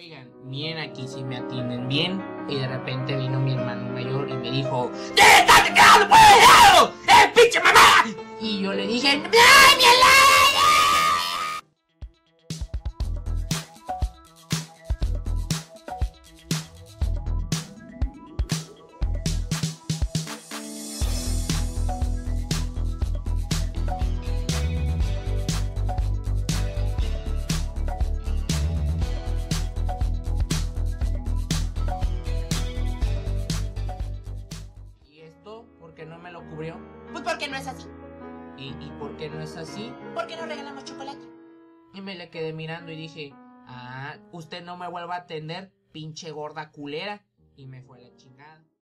Oigan, bien aquí si me atienden bien. Y de repente vino mi hermano mayor y me dijo: ¡te estás quedando por el lado! ¡Eh, pinche mamá! Y yo le dije: ¡ay, mi helado! ¿Y esto por qué no me lo cubrió? Pues porque no es así. ¿Y por qué no es así? Porque no regalamos chocolate. Y me le quedé mirando y dije: ah, usted no me vuelva a atender, pinche gorda culera. Y me fue la chingada.